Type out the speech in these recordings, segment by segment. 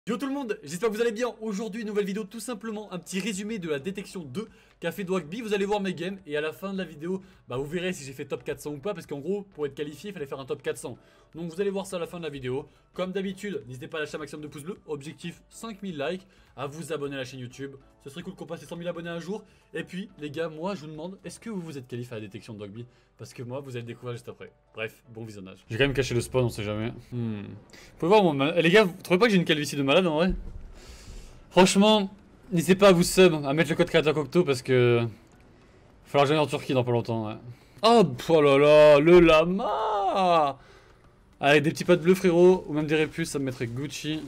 Yo tout le monde, j'espère que vous allez bien. Aujourd'hui, nouvelle vidéo, tout simplement un petit résumé de la détection 2 qu'a fait Dwagby. Vous allez voir mes games et à la fin de la vidéo, vous verrez si j'ai fait top 400 ou pas. Parce qu'en gros, pour être qualifié, il fallait faire un top 400. Donc vous allez voir ça à la fin de la vidéo. Comme d'habitude, n'hésitez pas à lâcher un maximum de pouces bleus. Objectif 5000 likes, à vous abonner à la chaîne YouTube. Ce serait cool qu'on passe les 100 000 abonnés un jour. Et puis les gars, moi je vous demande, est-ce que vous êtes qualifié à la détection de Dwagby? Parce que moi, vous allez le découvrir juste après. Bref, bon visionnage. J'ai quand même caché le spawn, on sait jamais. Vous pouvez voir mon... les gars, vous trouvez pas que j'ai une calvitie de malade en vrai? Franchement, n'hésitez pas à vous sub, à mettre le code créateur Cocteau parce que... il va falloir que j'aille en Turquie dans pas longtemps, ouais. Oh là là, le lama! Avec des petits pattes bleus frérot, ou même des répus, ça me mettrait Gucci.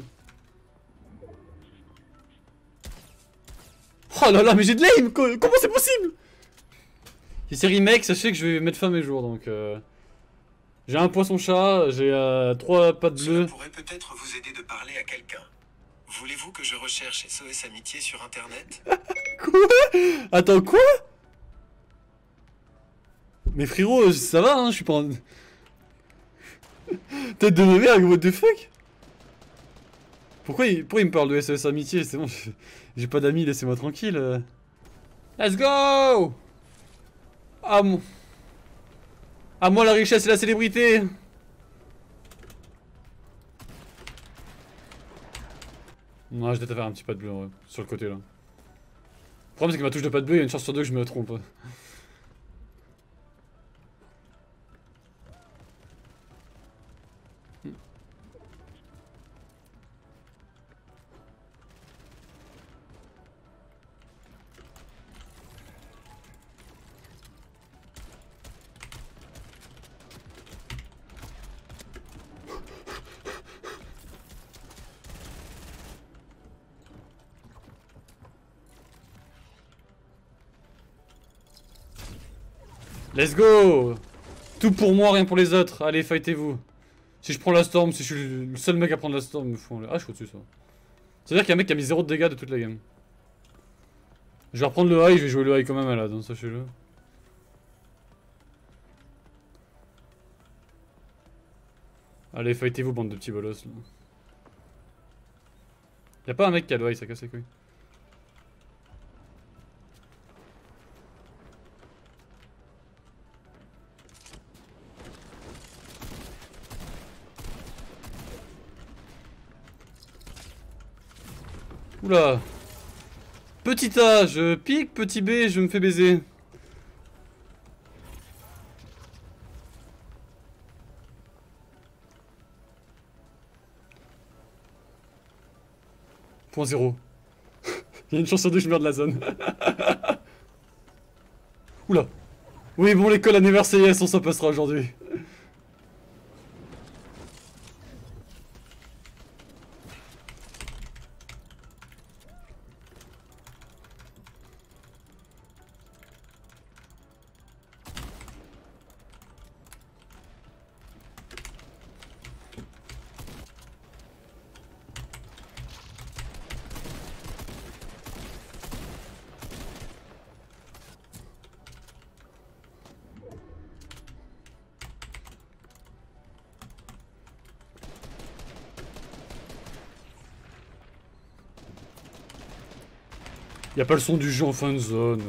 Oh là là, mais j'ai de l'aim! Comment c'est possible? Si c'est remake, sachez que je vais mettre fin à mes jours, donc... J'ai un poisson chat, j'ai 3 pattes bleues. Cela pourrait peut-être vous aider de parler à quelqu'un. Voulez-vous que je recherche SOS Amitié sur internet? Quoi? Attends, quoi? Mais frérot, ça va, hein, je suis pas en... Tête de ma mère, what the fuck? Pourquoi il me parle de SOS Amitié? C'est bon, j'ai pas d'amis, laissez-moi tranquille. Let's go! Ah moi la richesse et la célébrité! Non, je dois faire un petit pas de bleu ouais, sur le côté là. Le problème c'est que ma touche de pas de bleu, il y a une chance sur deux que je me trompe. Let's go! Tout pour moi, rien pour les autres. Allez, fightez-vous. Si je prends la storm, si je suis le seul mec à prendre la storm, me font... Ah, je suis au-dessus, ça. C'est-à-dire qu'il y a un mec qui a mis 0 de dégâts de toute la game. Je vais reprendre le high, je vais jouer le high quand même malade, hein, sachez-le. Allez, fightez-vous, bande de petits bolosses, là. Y'a pas un mec qui a le high, ça casse les couilles. Oula. Petit A, je pique, petit B, je me fais baiser. Point 0. Il y a une chance sur deux que je meurs de la zone. Oula. Oui, bon, l'école anniversaire, on s'en passera aujourd'hui. Y'a pas le son du jeu en fin de zone.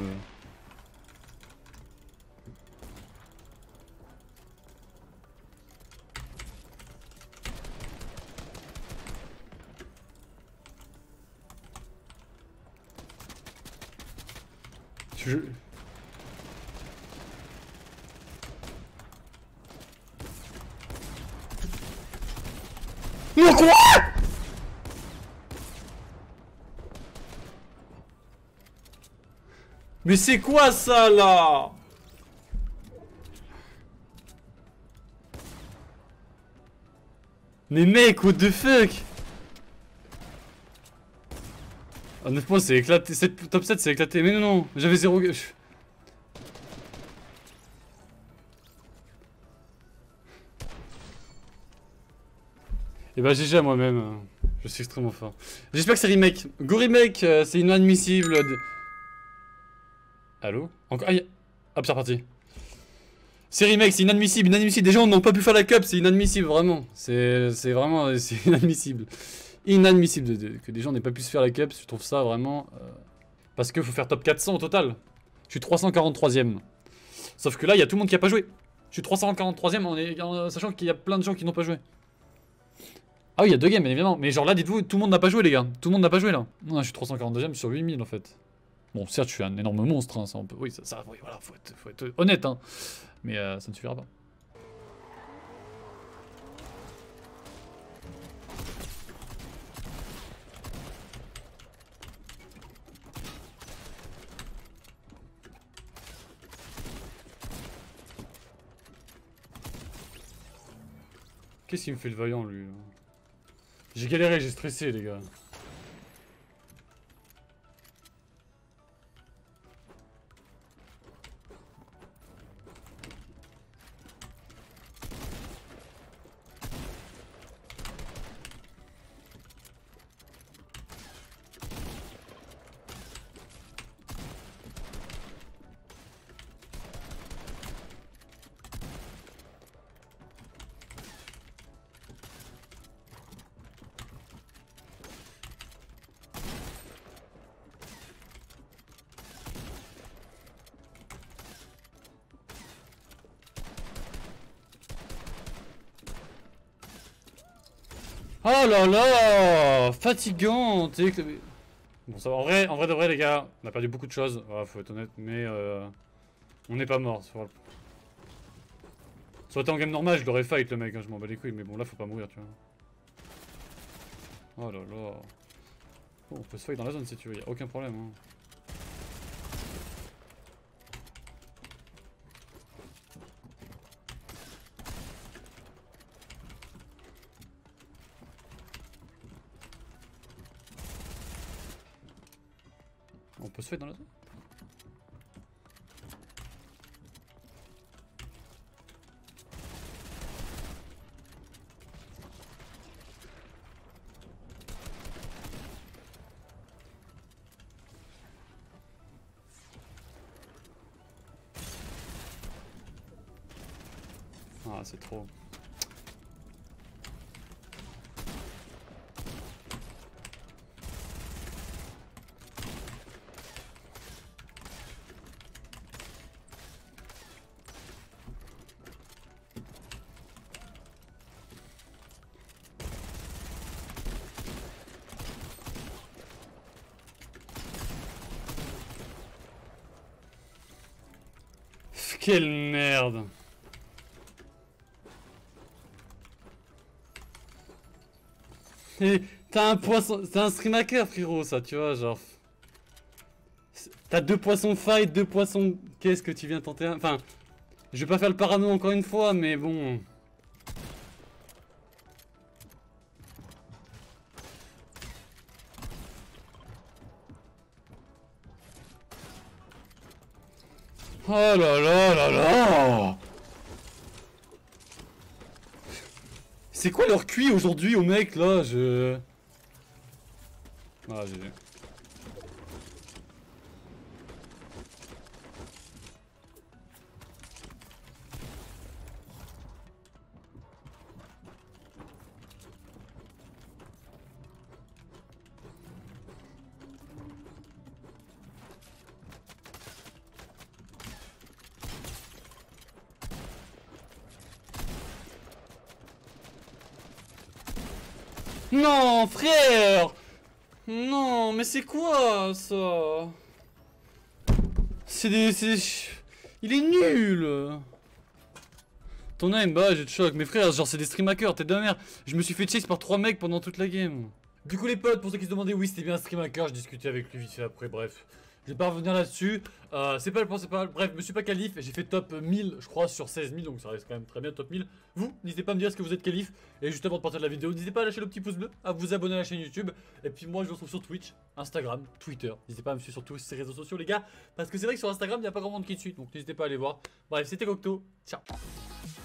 Je... Non, quoi? Mais c'est quoi ça là? Mais mec, what the fuck? Ah, 9 points c'est éclaté, top 7 c'est éclaté, mais non, j'avais 0... Et bah GG à moi-même, je suis extrêmement fort. J'espère que c'est remake. Go remake, c'est inadmissible. Allô? Encore... Aïe. Hop, c'est reparti. C'est remake, c'est inadmissible, inadmissible. Des gens n'ont pas pu faire la cup, c'est inadmissible, vraiment. C'est vraiment... c'est inadmissible. inadmissible que des gens n'aient pas pu se faire la cup. Je trouve ça vraiment... parce qu'il faut faire top 400 au total. Je suis 343ème. Sauf que là, il y a tout le monde qui a pas joué. Je suis 343ème en sachant qu'il y a plein de gens qui n'ont pas joué. Ah oui, il y a 2 games, bien évidemment. Mais genre là, dites-vous, tout le monde n'a pas joué, les gars. Tout le monde n'a pas joué, là. Non, je suis 342ème sur 8000, en fait. Bon, certes, je suis un énorme monstre, hein, ça, on peut... Oui, oui, voilà, faut être honnête, hein. Mais ça ne suffira pas. Qu'est-ce qu'il me fait le vaillant, lui? J'ai galéré, j'ai stressé, les gars. Oh là là, fatigant. Bon, ça va. En vrai de vrai, les gars, on a perdu beaucoup de choses. Voilà, faut être honnête, mais on n'est pas mort. Ça aurait été en game normal, je l'aurais fight le mec, hein, je m'en bats les couilles, mais bon, là faut pas mourir, tu vois. Oh là là. Bon, on peut se fight dans la zone si tu veux, y a aucun problème. Hein. On peut se fight dans la zone? Ah, c'est trop. Quelle merde. T'as un poisson... C'est un stream hacker, frérot, ça, tu vois, genre... T'as 2 poissons fight, 2 poissons... Qu'est-ce que tu viens tenter? Enfin... Je vais pas faire le parano encore une fois, mais bon... Oh là là là là! C'est quoi leur QI aujourd'hui aux mecs là? Ah, GG. Non, frère! Non, mais c'est quoi ça? Il est nul! Ton aim, bah, je te choque. Mais frère, genre, c'est des stream hackers, t'es de la merde. Je me suis fait chase par 3 mecs pendant toute la game. Du coup, les potes, pour ceux qui se demandaient, oui, c'était bien un stream hacker. Je discutais avec lui vite fait après, bref. Je vais pas revenir là-dessus. C'est pas le principal. Bref, je me suis pas qualif. J'ai fait top 1000, je crois, sur 16 000. Donc ça reste quand même très bien, top 1000. Vous, n'hésitez pas à me dire ce que vous êtes qualif. Et juste avant de partir de la vidéo, n'hésitez pas à lâcher le petit pouce bleu, à vous abonner à la chaîne YouTube. Et puis moi, je vous retrouve sur Twitch, Instagram, Twitter. N'hésitez pas à me suivre sur tous ces réseaux sociaux, les gars. Parce que c'est vrai que sur Instagram, il n'y a pas grand monde qui te suit. Donc n'hésitez pas à aller voir. Bref, c'était Cocteau. Ciao.